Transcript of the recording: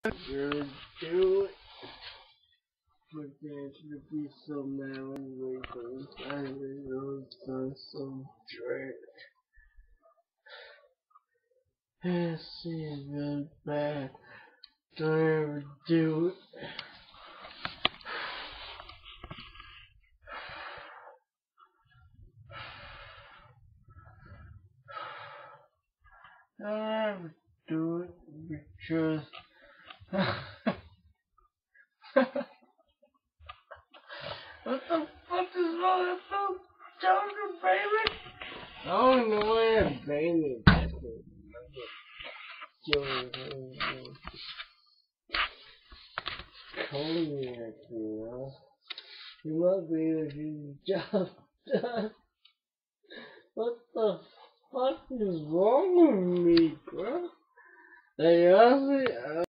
Gonna do it. But there's gonna be so mad when we go. I know it's so dread. Let's see if it's bad. Don't ever do it. Don't ever do it because what the fuck is wrong with those children, baby? I don't know why I'm baby. Cognac, you know. You must be able to get the job done. What the fuck is wrong with me, bro? Like, honestly,